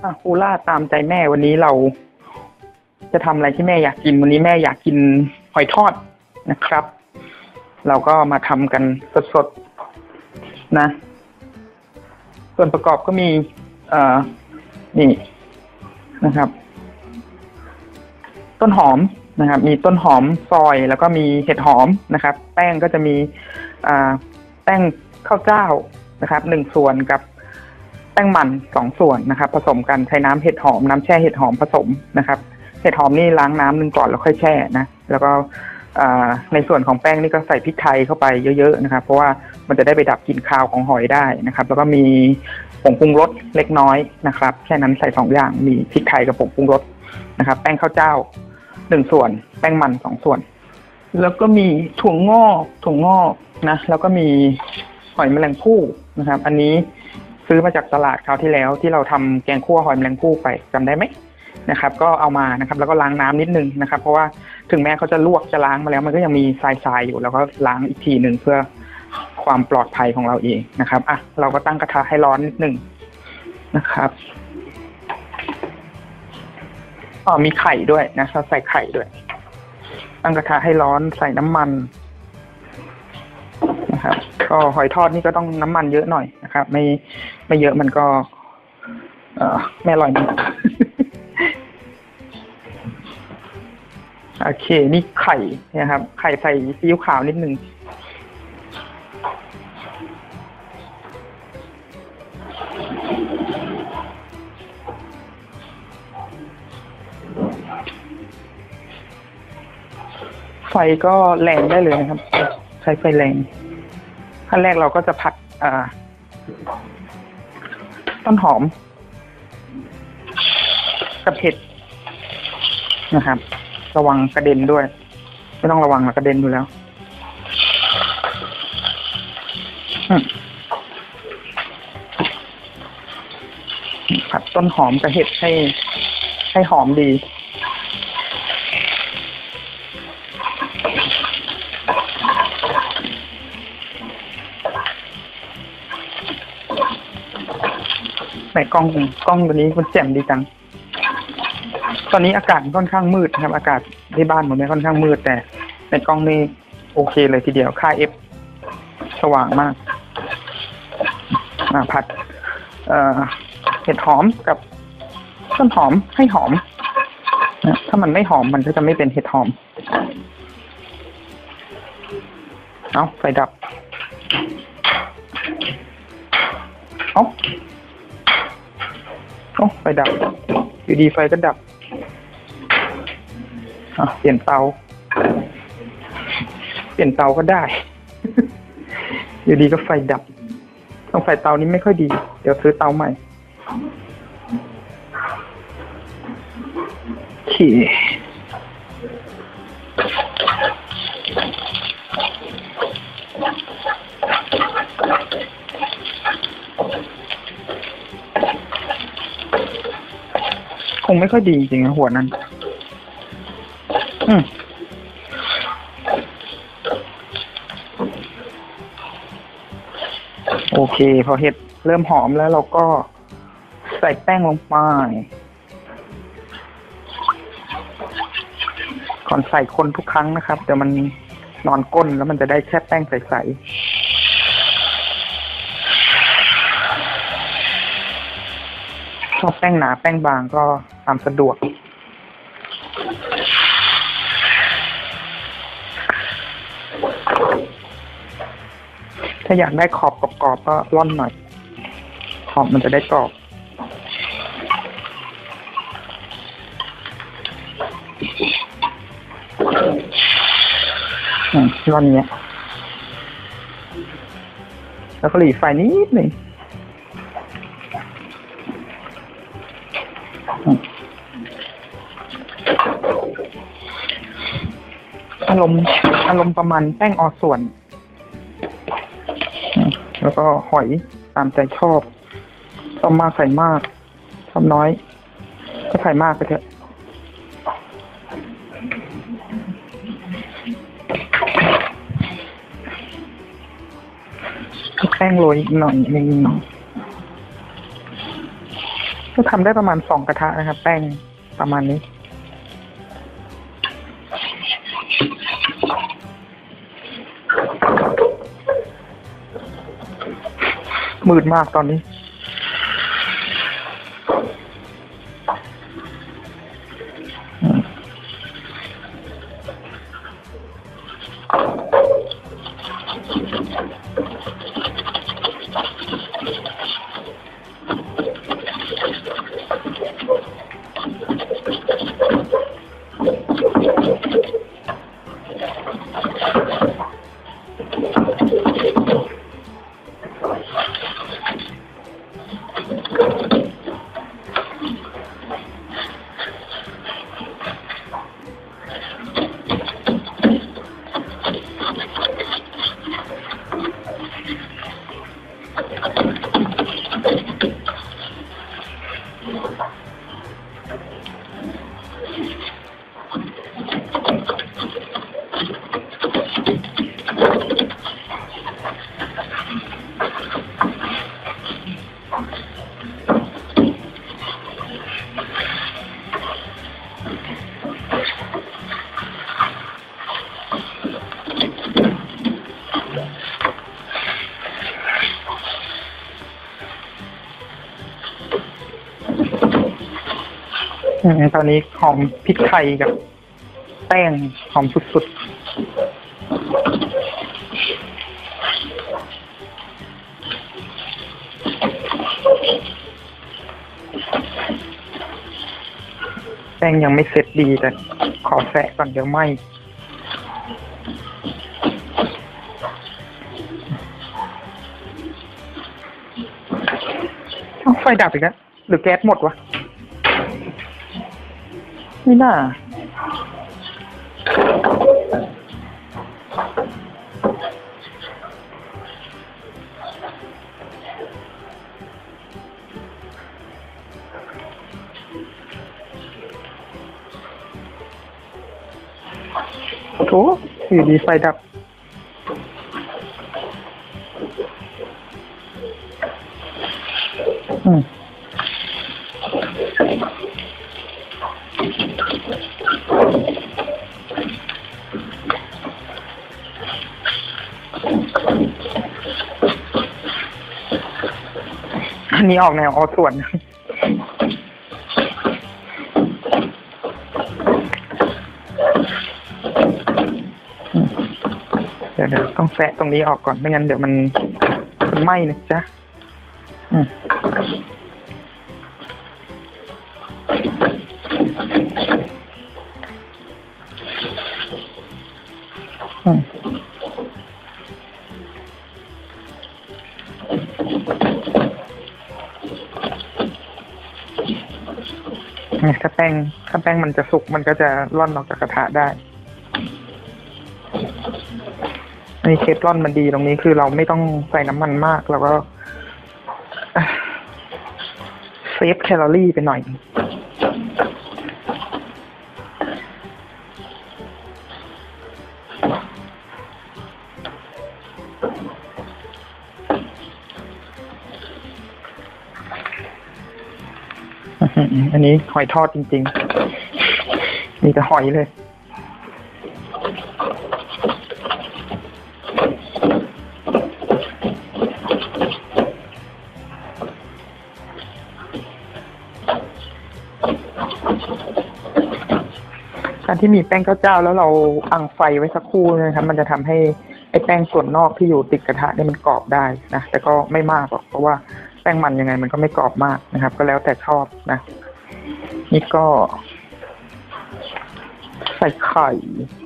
คูล่าตามใจแม่วันนี้เราจะทำอะไรที่แม่อยากกินวันนี้แม่อยากกินหอยทอดนะครับ เราก็มาทำกันสดๆนะส่วนประกอบก็มีนี่นะครับต้นหอมนะครับมีต้นหอมซอยแล้วก็มีเห็ดหอมนะครับแป้งก็จะมีแป้งข้าวเจ้านะครับ1 ส่วนกับแป้งมัน2 ส่วนนะครับผสมกันใช้น้ำเห็ดหอมน้ำแช่เห็ดหอมผสมนะครับเห็ดหอมนี่ล้างน้ำนึงก่อนแล้วค่อยแช่นะแล้วก็ในส่วนของแป้งนี่ก็ใส่พริกไทยเข้าไปเยอะๆนะครับเพราะว่ามันจะได้ไปดับกลิ่นคาวของหอยได้นะครับแล้วก็มีผงปรุงรสเล็กน้อยนะครับแค่นั้นใส่2 อย่างมีพริกไทยกับผงปรุงรสนะครับแป้งข้าวเจ้า1 ส่วนแป้งมัน2 ส่วนแล้วก็มีถั่วงอกนะแล้วก็มีหอยแมลงภู่นะครับอันนี้ซื้อมาจากตลาดคราวที่แล้วที่เราทำแกงคั่วหอยแมลงภู่ไปจำได้ไหมนะครับก็เอามานะครับแล้วก็ล้างน้ำนิดนึงนะครับเพราะว่าถึงแม้เขาจะลวกจะล้างมาแล้วมันก็ยังมีทรายอยู่แล้วก็ล้างอีกทีหนึ่งเพื่อความปลอดภัยของเราเองนะครับเราก็ตั้งกระทะให้ร้อนนิดนึงนะครับมีไข่ด้วยนะเราใส่ไข่ด้วยตั้งกระทะให้ร้อนใส่น้ำมันนะครับก็หอยทอดนี่ก็ต้องน้ำมันเยอะหน่อยนะครับไม่เยอะมันก็ไม่อร่อยนะ โอเคนี่ไข่นะครับไข่ใส่ซีอิ๊วขาวนิดนึงไฟก็แรงได้เลยนะครับใช้ไฟแรงขั้นแรกเราก็จะผัดต้นหอมกับเห็ดนะครับระวังกระเด็นด้วยไม่ต้องระวังหรอกกระเด็นอยู่แล้วผัดต้นหอมกับเห็ดให้หอมดีในกล้องตัวนี้มันแจ่มดีจังตอนนี้อากาศค่อนข้างมืดนะครับอากาศที่บ้านผมเนี่ยค่อนข้างมืดแต่ในกล้องนี่โอเคเลยทีเดียวค่า F สว่างมากผัดเห็ดหอมกับต้นหอมให้หอมนะถ้ามันไม่หอมมันก็จะไม่เป็นเห็ดหอมเอาไฟดับเอาไฟดับอยู่ดีไฟก็ดับเปลี่ยนเตาก็ได้ อยู่ดีก็ไฟดับต้องไฟเตานี้ไม่ค่อยดีเดี๋ยวซื้อเตาใหม่โอเคคงไม่ค่อยดีจริงๆหัวนั้นโอเคพอเห็ดเริ่มหอมแล้วเราก็ใส่แป้งลงไปก่อนใส่คนทุกครั้งนะครับเดี๋ยวมันนอนก้นแล้วมันจะได้แค่แป้งใสๆชอบแป้งหนาแป้งบางก็ตามสะดวกถ้าอยากได้ขอบกรอบๆก็ร่อนหน่อยขอบมันจะได้กรอบร่อนเนี้ยแล้วก็หลีไฟนิดหนึ่งอารมณ์ประมาณแป้งออส่วนแล้วก็หอยตามใจชอบมากใส่มากชอบน้อยก็ใส่มากไปเถอะแป้งโรยอีกหน่อยนึงก็ทำได้ประมาณ2 กระทะนะครับแป้งประมาณนี้มืดมากตอนนี้ตอนนี้หอมพริกไทยกับแป้งหอมสุดๆแป้งยังไม่เสร็จดีแต่ขอแสะก่อนเดี๋ยวไหม้ไฟดับอีกแล้วหรือแก๊สหมดวะไม่น่าโถอยู่ดีไฟดับอันนี้ออกแนวเอาส่วนเดี๋ยวต้องแสะตรงนี้ออกก่อนไม่งั้นเดี๋ยวมันไหม้นะจ๊ะถ้าแป้งมันจะสุกมันก็จะร่อนออกจากกระทะได้อันนี้เคฟลอนมันดีตรงนี้คือเราไม่ต้องใส่น้ำมันมากแล้วก็เซฟแคลอรี่ไปหน่อยอันนี้หอยทอดจริงๆมีแต่หอยเลยการที่มีแป้งข้าวเจ้าแล้วเราอังไฟไว้สักครู่นะครับมันจะทำให้ไอ้แป้งส่วนนอกที่อยู่ติดกระทะเนี่ยมันกรอบได้นะแต่ก็ไม่มากหรอกเพราะว่าแป้งมันยังไงมันก็ไม่กรอบมากนะครับก็แล้วแต่ชอบนะนี่ก็ใส่ไข่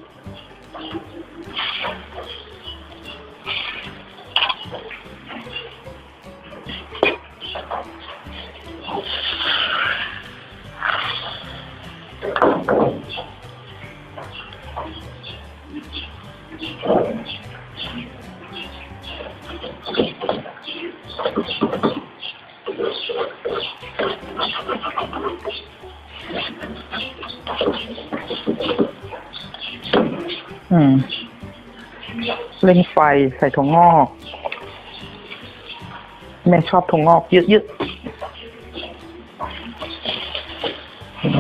เร่งไฟใส่ถั่วงอกแม่ชอบถั่วงอกเยอะ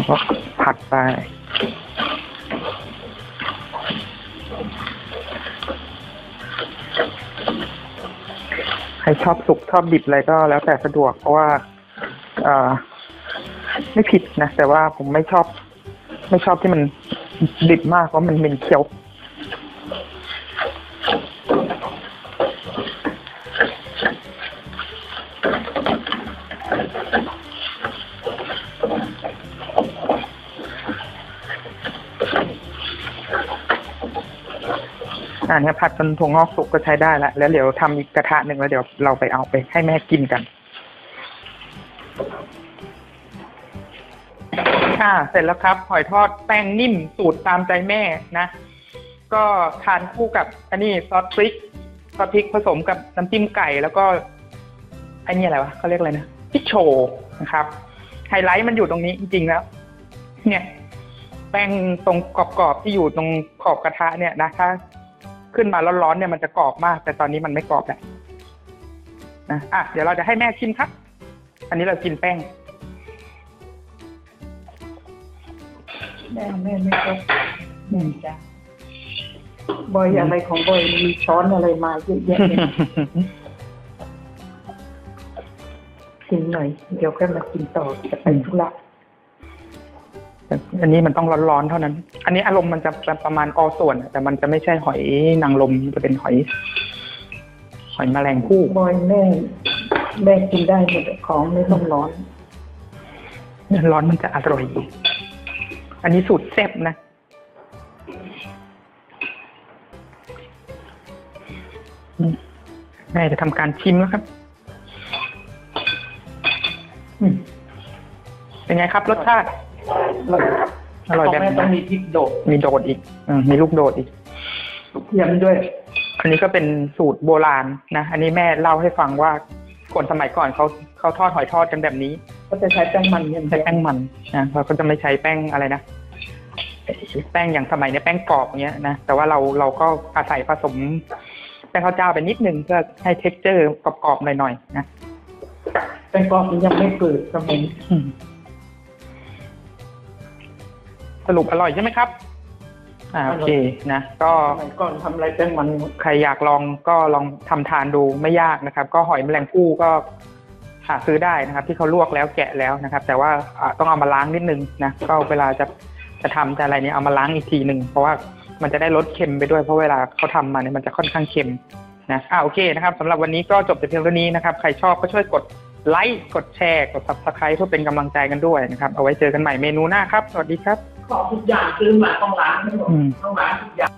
ก็ผัดไปใครชอบสุกชอบดิบอะไรก็แล้วแต่สะดวกเพราะว่าไม่ผิดนะแต่ว่าผมไม่ชอบที่มันดิบมากเพราะมันเหม็นเขียวเนี่ยผัดจนถั่วงอกสุกก็ใช้ได้แล้วเดี๋ยวทำอีกกระทะหนึ่งแล้วเดี๋ยวเราไปเอาไปให้แม่กินกันเสร็จแล้วครับหอยทอดแป้งนิ่มสูตรตามใจแม่นะก็ทานคู่กับอันนี้ซอสพริกผสมกับน้ำจิ้มไก่แล้วก็ไอ้นี่อะไรวะเขาเรียกอะไรนะพริกโชว์นะครับไฮไลท์มันอยู่ตรงนี้จริงๆแล้วเนี่ยแป้งตรงกรอบๆที่อยู่ตรงขอบกระทะเนี่ยนะถ้าขึ้นมาร้อนๆเนี่ยมันจะกรอบมากแต่ตอนนี้มันไม่กรอบแล้วนะเดี๋ยวเราจะให้แม่ชิมครับอันนี้เรากินแป้งแม่ไม่ชอบจ้ะบอยอะไรของบอยมีช้อนอะไรมาเยอะแยะเลยกินหน่อยเดี๋ยวก็มากินต่อจะไปธุระอันนี้มันต้องร้อนๆเท่านั้นอันนี้อารมณ์มันจะประมาณอส่วนแต่มันจะไม่ใช่หอยนางรมจะเป็นหอยแมลงภู่บอยแม่กินได้หมดของไม่ต้องร้อนมันจะอร่อยอันนี้สูตรแซ่บนะแม่จะทำการชิมแล้วครับเป็นไงครับรสชาติอร่อยแบบต้องมีพริกโดดมีโดดอีกมีลูกโดดอีกลูกเทียมด้วยอันนี้ก็เป็นสูตรโบราณนะอันนี้แม่เล่าให้ฟังว่าคนสมัยก่อนเขาทอดหอยทอดกันแบบนี้ก็จะใช้แป้งมันใช้แป้งมันนะเขาก็จะไม่ใช้แป้งอะไรนะแป้งอย่างสมัยนี้แป้งกรอบอย่างเงี้ยนะแต่ว่าเราก็อาศัยผสมแป้งข้าวเจ้าไปนิดนึงเพื่อให้เท็กเจอร์กรอบๆหน่อยๆนะแป้งกรอบยังไม่เปิดสมัยสรุปอร่อยใช่ไหมครับโอเคนะก็ก่อนทำอะไรแป้งมันใครอยากลองก็ลองทำทานดูไม่ยากนะครับก็หอยแมลงภู่ก็หาซื้อได้นะครับที่เขาลวกแล้วแกะแล้วนะครับแต่ว่าต้องเอามาล้างนิดนึงนะก็เวลาจะทำจะอะไรนี้เอามาล้างอีกทีหนึ่งเพราะว่ามันจะได้ลดเค็มไปด้วยเพราะเวลาเขาทำมาเนี่ยมันจะค่อนข้างเค็มนะโอเคนะครับสำหรับวันนี้ก็จบแต่เพียงเท่านี้นะครับใครชอบก็ช่วยกดไลค์กดแชร์กด Subscribe เพื่อเป็นกำลังใจกันด้วยนะครับเอาไว้เจอกันใหม่เมนูหน้าครับสวัสดีครับของทุกอย่างซื้อมาต้องล้างให้หมดต้องล้างทุกอย่าง